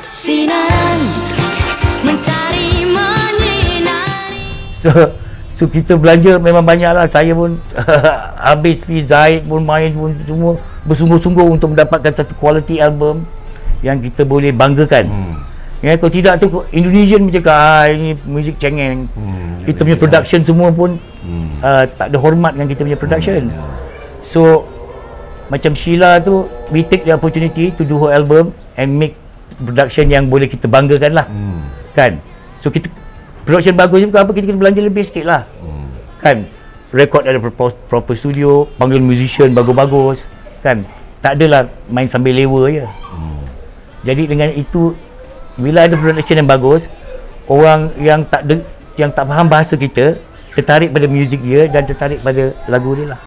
Sinaran mentari menyinari. So kita belanja memang banyak lah. Saya pun habis fee, Zaid pun main pun semua bersungguh-sungguh untuk mendapatkan satu quality album yang kita boleh banggakan. Ya, kalau tidak tu Indonesian macam ini muzik cengeng. Kita punya production semua pun tak ada hormat dengan kita punya production. So macam Sheila tu, we take the opportunity to do her album and make production yang boleh kita banggakan lah. Kan? So kita production bagus ni bukan apa, kita kena belanja lebih sikit lah. Kan? Record ada proper studio, panggil musician bagus-bagus. Kan? Tak adalah main sambil lewa je. Jadi dengan itu, bila ada production yang bagus, orang yang tak faham bahasa kita tertarik pada muzik dia dan tertarik pada lagu dia lah.